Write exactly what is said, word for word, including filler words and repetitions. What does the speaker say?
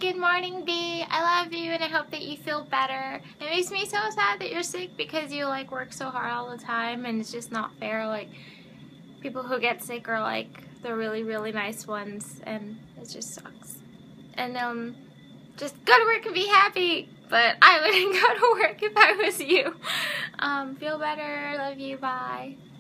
good morning, B. I love you and I hope that you feel better. It makes me so sad that you're sick because you like work so hard all the time and it's just not fair. Like, people who get sick are like the really, really nice ones and it just sucks. And um, just go to work and be happy. But I wouldn't go to work if I was you. Um, feel better. Love you. Bye.